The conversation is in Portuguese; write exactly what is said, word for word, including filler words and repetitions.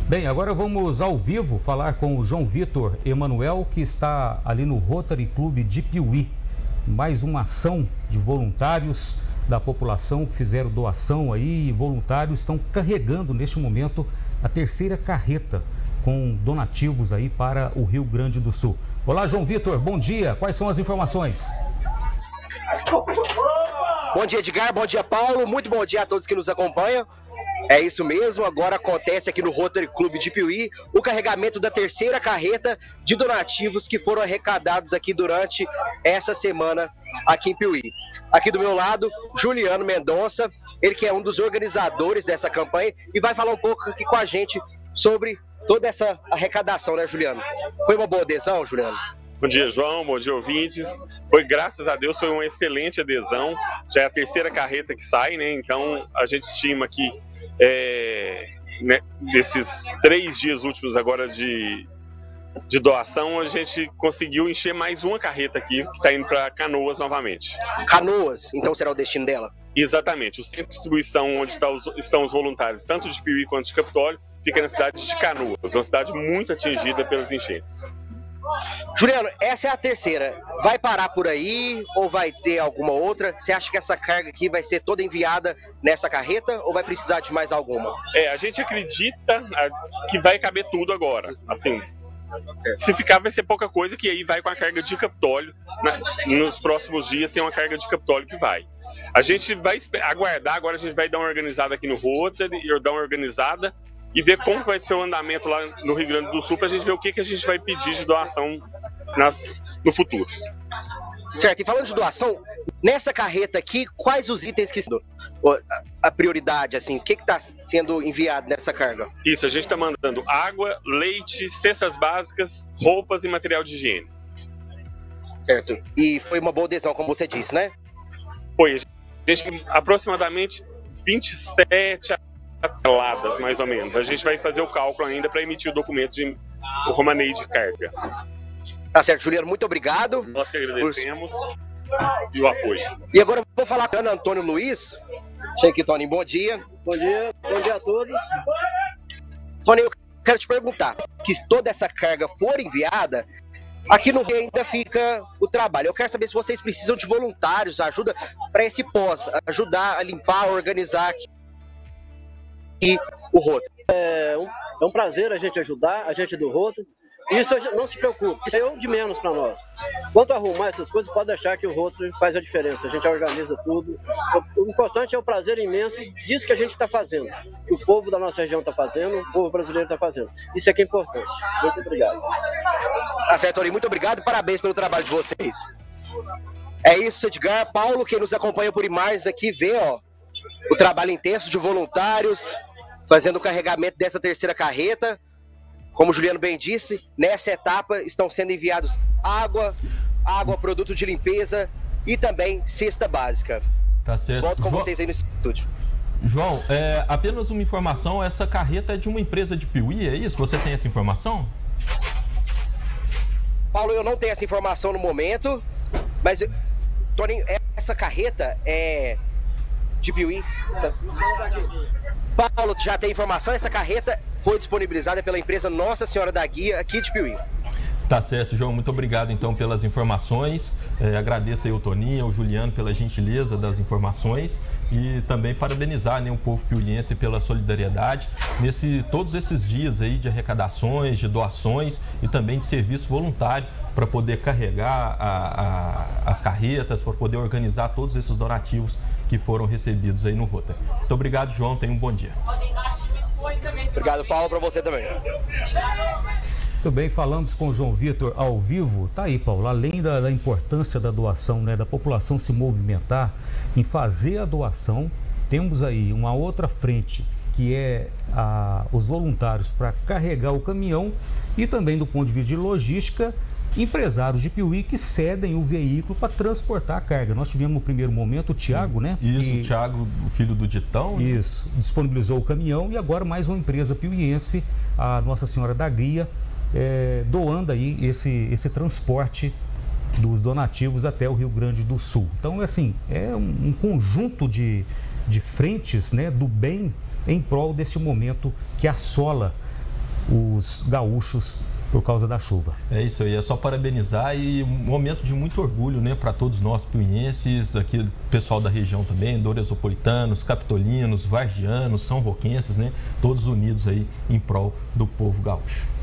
Bem, agora vamos ao vivo falar com o João Vitor Emanuel, que está ali no Rotary Clube de Piuí. Mais uma ação de voluntários da população que fizeram doação aí, e voluntários estão carregando neste momento a terceira carreta com donativos aí para o Rio Grande do Sul. Olá, João Vitor, bom dia. Quais são as informações? Bom dia, Edgar. Bom dia, Paulo. Muito bom dia a todos que nos acompanham. É isso mesmo, agora acontece aqui no Rotary Clube de Piuí o carregamento da terceira carreta de donativos que foram arrecadados aqui durante essa semana aqui em Piuí. Aqui do meu lado, Juliano Mendonça, ele que é um dos organizadores dessa campanha e vai falar um pouco aqui com a gente sobre toda essa arrecadação, né, Juliano? Foi uma boa adesão, Juliano? Bom dia, João. Bom dia, ouvintes. Foi, graças a Deus, foi uma excelente adesão. Já é a terceira carreta que sai, né? Então, a gente estima que é, né, desses três dias últimos agora de, de doação, a gente conseguiu encher mais uma carreta aqui, que está indo para Canoas novamente. Canoas? Então será o destino dela? Exatamente. O centro de distribuição onde está os, estão os voluntários, tanto de Piuí quanto de Capitólio, fica na cidade de Canoas, uma cidade muito atingida pelas enchentes. Juliano, essa é a terceira. Vai parar por aí ou vai ter alguma outra? Você acha que essa carga aqui vai ser toda enviada nessa carreta ou vai precisar de mais alguma? É, a gente acredita que vai caber tudo agora. Assim, se ficar vai ser pouca coisa, que aí vai com a carga de Capitólio. Né? Nos próximos dias tem uma carga de Capitólio que vai. A gente vai aguardar, agora a gente vai dar uma organizada aqui no Rotary, dar uma organizada e ver como vai ser o andamento lá no Rio Grande do Sul, para a gente ver o que, que a gente vai pedir de doação nas, no futuro. Certo, e falando de doação, nessa carreta aqui, quais os itens que são a prioridade, assim, o que está sendo enviado nessa carga? Isso, a gente está mandando água, leite, cestas básicas, roupas e material de higiene. Certo, e foi uma boa adesão, como você disse, né? Foi, a gente aproximadamente vinte e sete toneladas, mais ou menos. A gente vai fazer o cálculo ainda para emitir o documento de o romaneio de carga. Tá certo, Juliano, muito obrigado. Nós que agradecemos por... e o apoio. E agora eu vou falar com o Antônio Luiz. Chega aqui, Tony, bom dia. Bom dia, bom dia a todos. Tony, eu quero te perguntar, que toda essa carga for enviada, aqui no Rio ainda fica o trabalho. Eu quero saber se vocês precisam de voluntários, ajuda para esse pós, ajudar a limpar, a organizar aqui e o Rotary. É um, é um prazer a gente ajudar, a gente do Rotary. Isso não se preocupe, isso é o de menos para nós. Quanto a arrumar essas coisas, pode deixar que o Rotary faz a diferença. A gente organiza tudo. O importante é o prazer imenso disso que a gente está fazendo, que o povo da nossa região está fazendo, o povo brasileiro está fazendo. Isso é que é importante. Muito obrigado. Tá certo, Tony. Muito obrigado e parabéns pelo trabalho de vocês. É isso, Edgar. Paulo, quem nos acompanha por imagens aqui, vê ó, o trabalho intenso de voluntários fazendo o carregamento dessa terceira carreta. Como o Juliano bem disse, nessa etapa estão sendo enviados água, água, produto de limpeza e também cesta básica. Tá certo. Volto com João, vocês aí no estúdio. João, é, apenas uma informação, essa carreta é de uma empresa de Piuí, é isso? Você tem essa informação? Paulo, eu não tenho essa informação no momento, mas, Toninho, essa carreta é de Piuí. Paulo, já tem informação, essa carreta foi disponibilizada pela empresa Nossa Senhora da Guia aqui de Piuí. Tá certo, João. Muito obrigado, então, pelas informações. É, agradeço aí ao Toninho, ao Juliano pela gentileza das informações e também parabenizar, né, o povo piuiense pela solidariedade nesse, todos esses dias aí de arrecadações, de doações e também de serviço voluntário para poder carregar a, a, as carretas, para poder organizar todos esses donativos que foram recebidos aí no Rotary. Muito obrigado, João. Tenha um bom dia. Obrigado, Paulo, para você também. Muito bem, falamos com o João Vitor ao vivo. Tá aí, Paulo, além da, da importância da doação, né, da população se movimentar em fazer a doação, temos aí uma outra frente, que é a, os voluntários para carregar o caminhão e também do ponto de vista de logística, empresários de Piuí que cedem o veículo para transportar a carga. Nós tivemos no primeiro momento o Tiago, né? Isso, que, o Tiago, o filho do Ditão. Isso, né? Disponibilizou o caminhão e agora mais uma empresa piuiense, a Nossa Senhora da Guia, é, doando aí esse, esse transporte dos donativos até o Rio Grande do Sul. Então, assim, é um, um conjunto de, de frentes, né, do bem em prol desse momento que assola os gaúchos por causa da chuva. É isso aí, é só parabenizar e um momento de muito orgulho, né, para todos nós piuienses, aqui pessoal da região também, doresopolitanos, capitolinos, vargianos, são roquenses, né, todos unidos aí em prol do povo gaúcho.